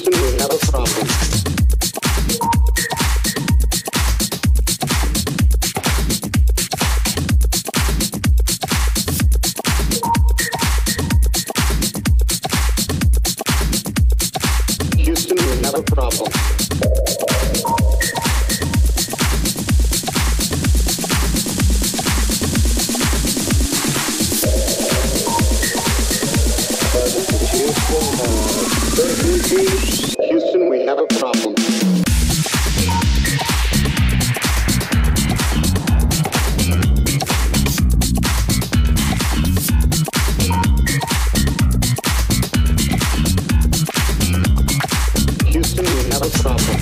Houston, we have a problem. Houston, we have a problem. Houston, we have a problem. Houston, we have a problem.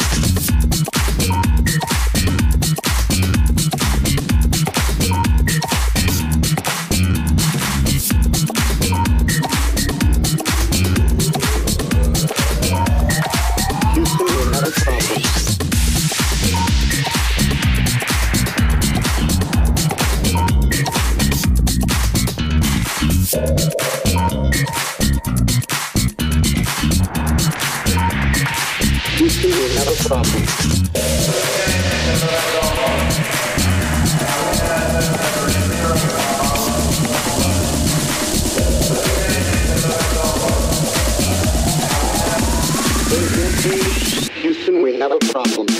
Houston, we have a problem. Houston, we have a problem.